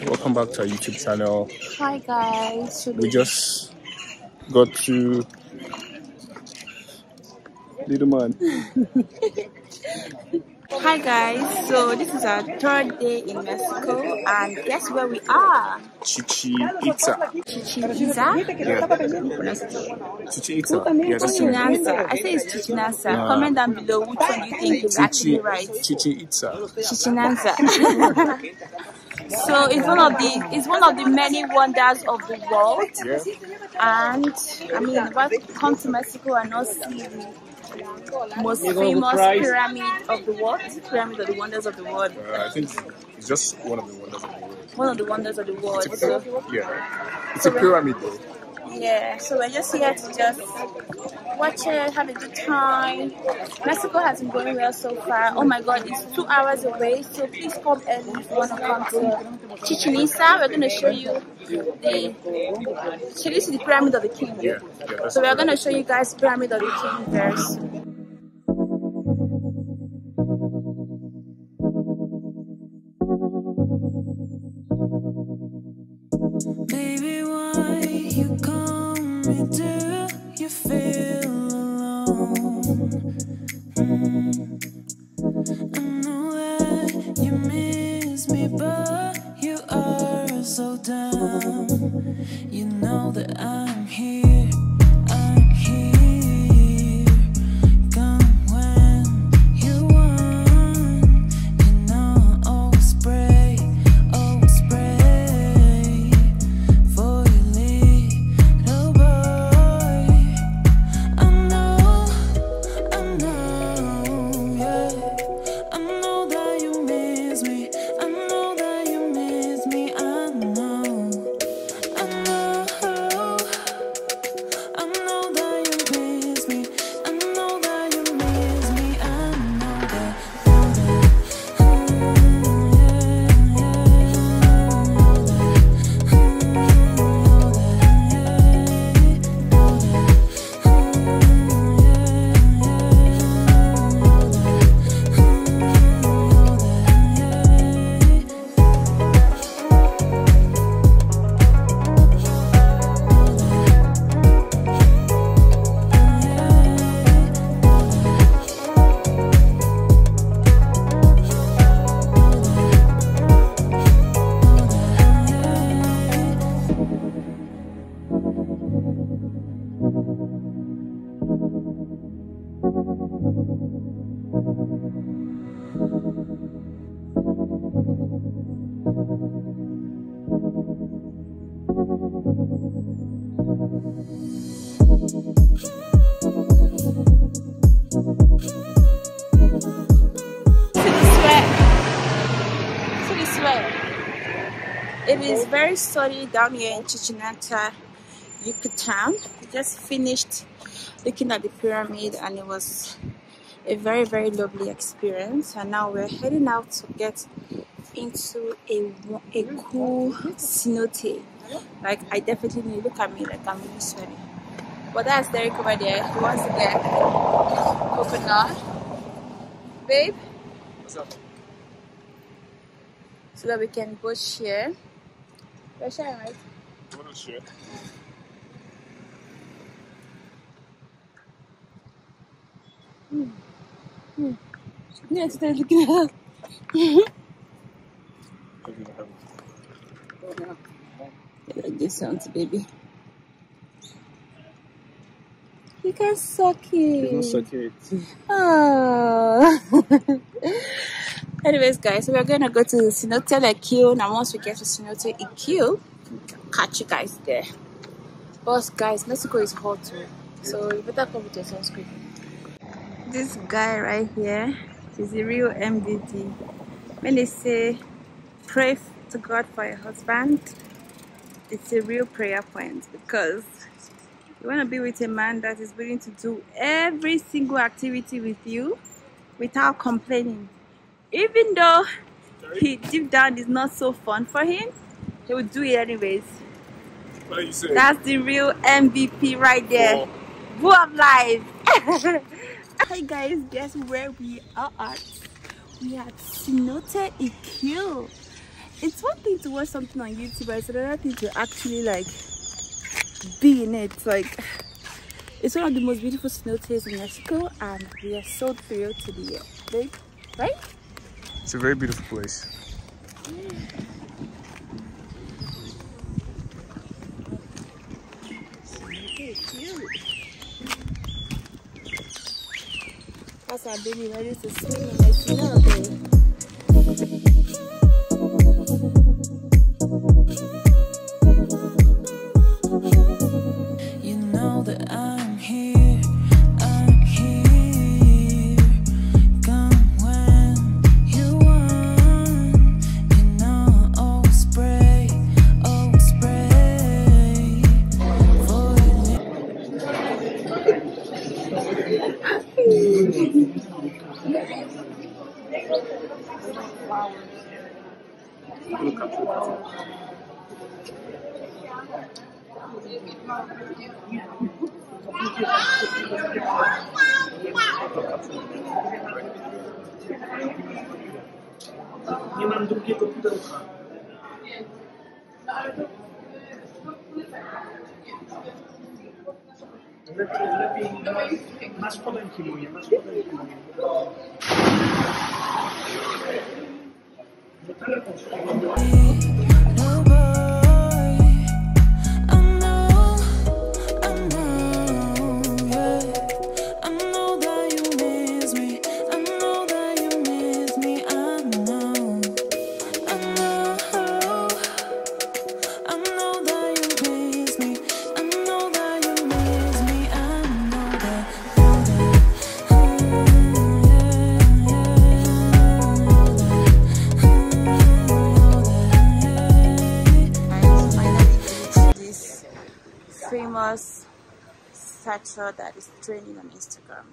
Welcome back to our YouTube channel. Hi guys. We just got to little man. Hi guys. So this is our third day in Mexico, and guess where we are? Chichen Itza. Chichen Itza? Yeah. Chichen Itza. Yeah, that's Chichen right. Itza. I say it's Chichen Itza. Comment down below which one you think is actually right. Chichen Itza. Chichen Itza. So it's one of the many wonders of the world. Yeah. And I mean, if I come to Mexico and not see the most famous pyramid of the world, pyramid of the wonders of the world. I think it's just one of the wonders of the world. One of the wonders of the world. Yeah. It's a pyramid though. Yeah, so we're just here to just watch it, have a good time. Mexico has been going well so far. Oh my god, it's 2 hours away, so please come early if you want to come to Chichen Itza. We're going to show you this is the Pyramid of the King. Yeah, so we're going to show you guys Pyramid of the King very soon. Baby, why you call me? Do you feel alone? I know that you miss me, but you are so dumb. You know that I'm here. I'm here. Come when you want. You know I always pray. Always pray for your little boy. I know, yeah. I know that you miss me. I know that you miss me. I know that you miss me. I know that you miss me. I know that. It is very sunny down here in Chichen Itza, Yucatan. We just finished looking at the pyramid and it was a very, very lovely experience. And now we're heading out to get into a cool cenote. Like, I definitely need, look at me, like I'm really sweating. But that's Derek over there. He wants to get coconut. Babe? What's up? So that we can both share. We're sharing, right? You want to share? Yeah, today's looking at like this sounds, baby. You can suck it. You can suck it. Oh. Anyways, guys, so we're gonna go to Cenote Equil, and once we get to Cenote Equil, catch you guys there. But guys, Mexico is hot too, so you better come with your sunscreen. This guy right here is the real MDD. When they say pray to God for your husband, it's a real prayer point, because you want to be with a man that is willing to do every single activity with you without complaining. Even though he deep down is not so fun for him, he will do it anyways. What are you saying? That's the real MVP right there. Boo of life. Hi guys, guess where we are at? We are at Cenote Equil. it's one thing to watch something on YouTube, but it's another thing to actually like be in it. Like, it's one of the most beautiful cenotes in Mexico, and we are so thrilled to be here, right? It's a very beautiful place. That's our baby ready to swim in the cenote. You know that I'm here, I'm here. Come when you want. You know, always spray for Más podęki moje, más podęki moje. no boy. I know, yeah. I know that you miss me. I know that you miss me. I know that you miss me. I know that you miss me. I know that. This famous statue that is trending on Instagram.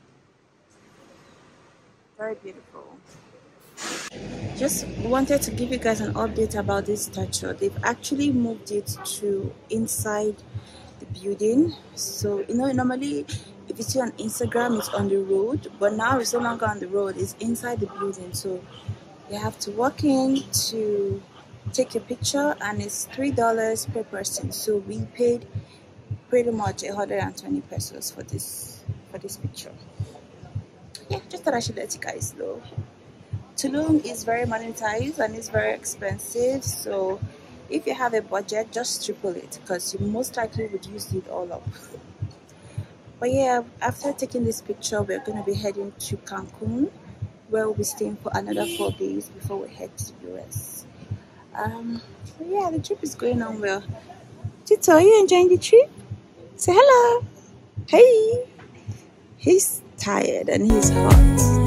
Very beautiful. Just wanted to give you guys an update about this statue. They've actually moved it to inside the building. So, you know, normally if you see on Instagram, it's on the road, but now it's no longer on the road, it's inside the building. So you have to walk in to take a picture, and it's $3 per person. So we paid pretty much 120 pesos for this picture. Yeah, just thought I should let you guys know. Tulum is very monetized and it's very expensive, so if you have a budget, just triple it, because you most likely would use it all up. But yeah, after taking this picture, we're going to be heading to Cancun, where we'll be staying for another 4 days before we head to the US. But yeah, the trip is going on well. Tito, are you enjoying the trip? Say hello. Hey. He's tired and he's hot.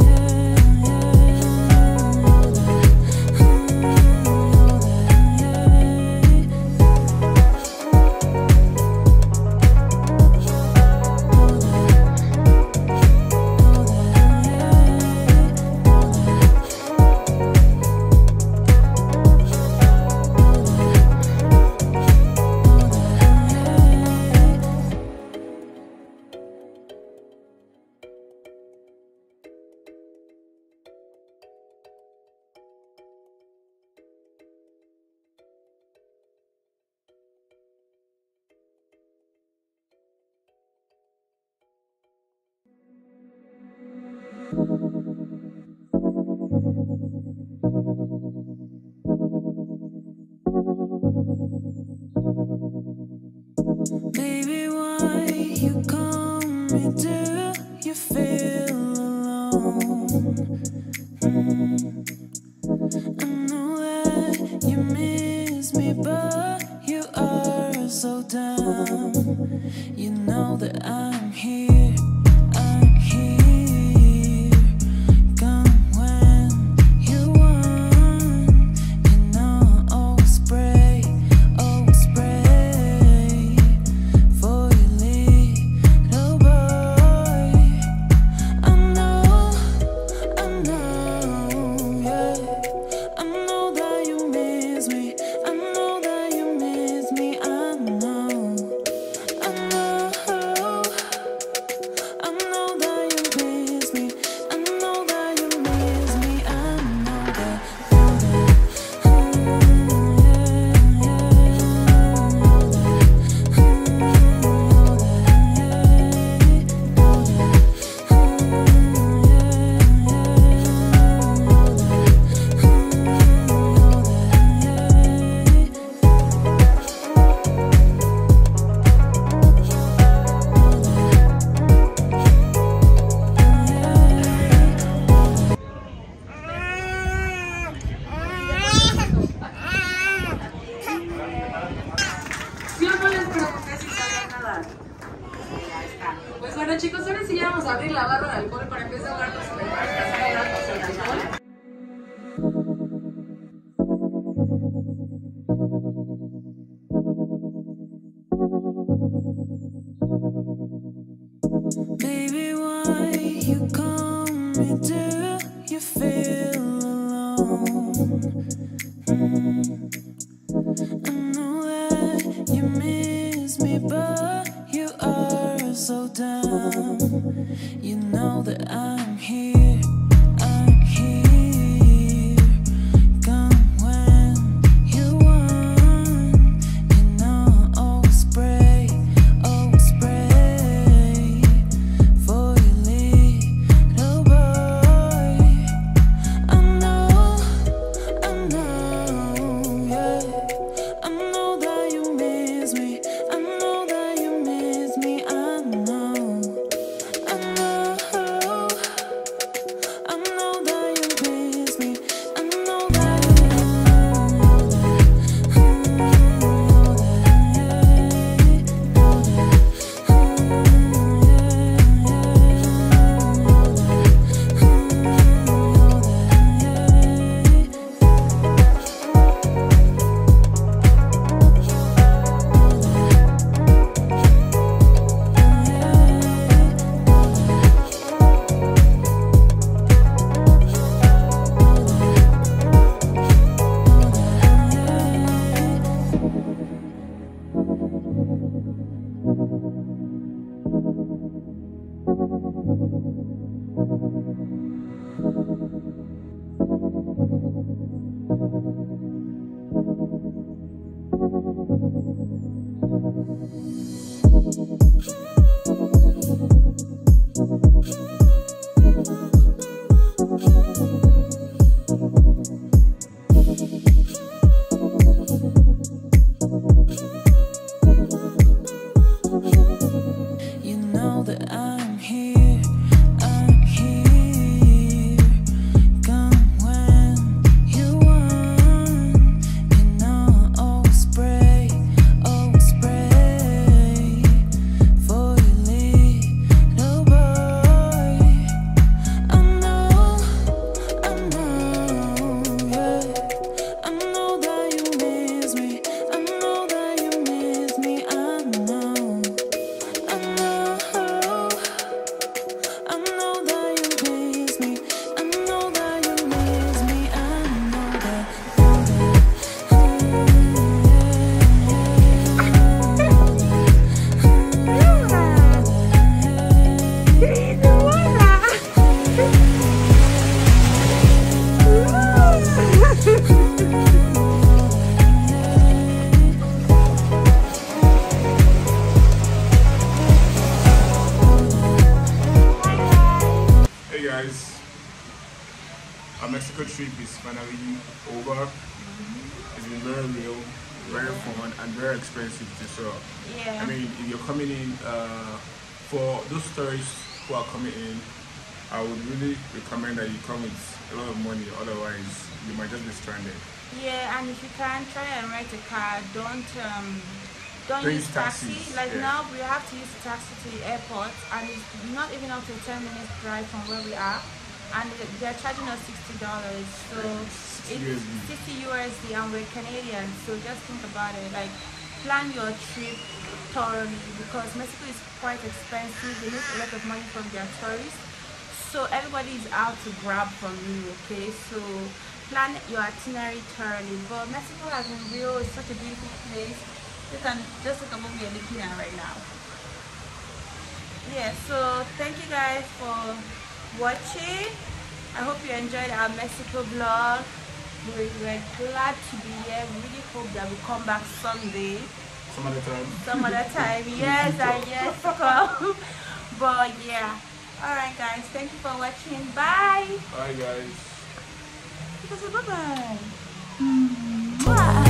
Baby, why you call me? Do you feel alone? I know that you miss me, but you are so dumb. You know that I'm here, I'm here. Come when you want. You know, always spray for your little boy. I know, yeah. I know that you miss me. I know that Bueno chicos, ahora sí ya vamos a abrir la barra de alcohol para empezar a hablar sobre marcas de alcohol. Baby, why you call me? Do you feel alone? I know that you miss me, but you are so dumb. You know that I'm here, I'm here. Come when you want. You know I always pray for your little boy. I know, yeah. I know that you miss me. I know that you miss me. I know that you miss me. I know that you know that I'm here, I'm here. Come when you want. You know I always pray for your little boy. I know, yeah. I know that you miss me. I know that you miss me. I know that you miss me. I know that you miss me. I know that. Hey guys, our Mexico trip is finally over. It's been very real, very fun, and very expensive too. So, Yeah. I mean, if you're coming in, for those tourists who are coming in, I would really recommend that you come with a lot of money. Otherwise, you might just be stranded. Yeah, and if you can, try and rent a car. Don't Don't use use taxi. taxis, Like yeah. now, we have to use a taxi to the airport, and it's not even up to 10 minutes drive from where we are, and they're charging us $60. So it's USD. 60 USD, and we're Canadian. So just think about it. Like, plan your trip thoroughly because Mexico is quite expensive. They make a lot of money from their tourists. So everybody is out to grab from you, okay? So plan your itinerary thoroughly. But Mexico has been real. It's such a beautiful place. You can just look at what we are looking at right now. Yeah, so thank you guys for watching. I hope you enjoyed our Mexico vlog. We're glad to be here. We really hope that we come back someday. Some other time. Some other time. Yes, and yes, come. But yeah. Alright guys, thank you for watching. Bye. Bye guys. Bye.